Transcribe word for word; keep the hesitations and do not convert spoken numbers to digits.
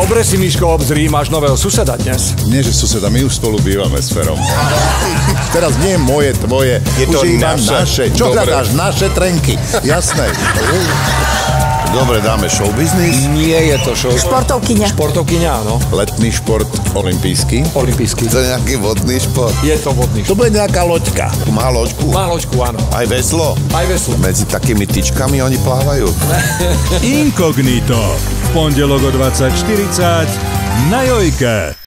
Dobre si, Miško, obzri, máš nového suseda dnes. Nie, že suseda, my už spolu bývame s Ferom. Teraz nie moje, tvoje, je to už iba naše. naše. Čo hľadáš? Naše trenky. Jasné. Dobre, dáme showbiznis. Nie je to show. Športovkyňa. Športovkyňa, áno. Letný šport olimpijský. Olimpijský. To je nejaký vodný šport. Je to vodný To šport. bude nejaká loďka. Má loďku. Má loďku, áno. Aj veslo. Aj veslo. Medzi takými tyčkami oni plávajú. Inkognito. V pondelok o dvadsať štyridsať na Jojke.